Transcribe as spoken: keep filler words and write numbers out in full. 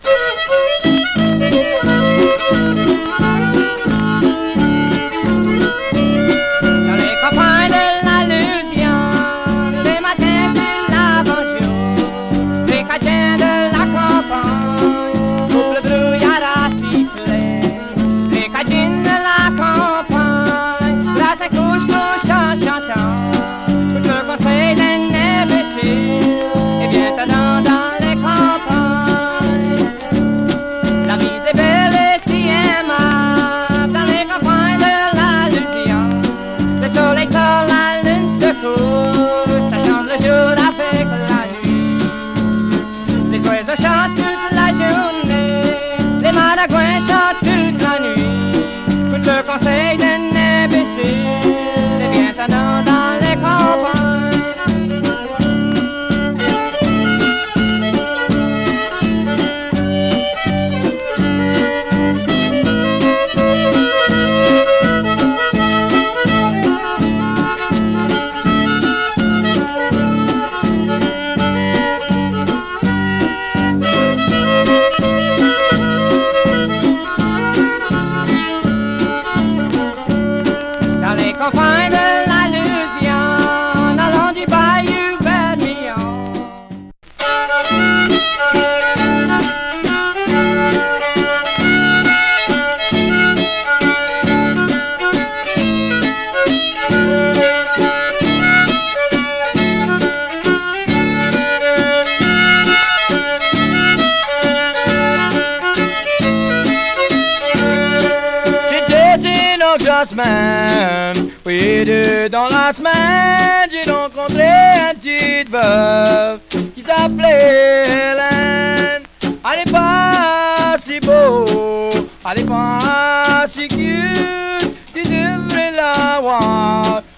Conseil d'un imbécile, c'est bien tannant dans les campagnes. Dans les campagnes de la Louisiane, allant du bayou Vermillon. Semaine, oui, deux dans la semaine, j'ai rencontré un petit veuve qui s'appelait Hélène. Elle n'est pas si beau, elle n'est pas si cute, tu devrais la voir.